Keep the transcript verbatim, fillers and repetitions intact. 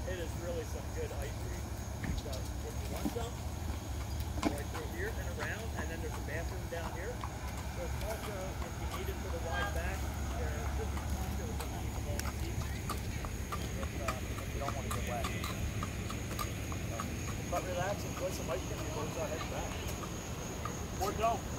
It is really some good ice cream. So if you want some, right through here and around, and then there's a bathroom down here. There's also, if you need it for the ride back, there's this is also underneath the wall seat if, uh, if you don't want to get wet. So, but relax, enjoy some ice cream before we start heading back. Or don't.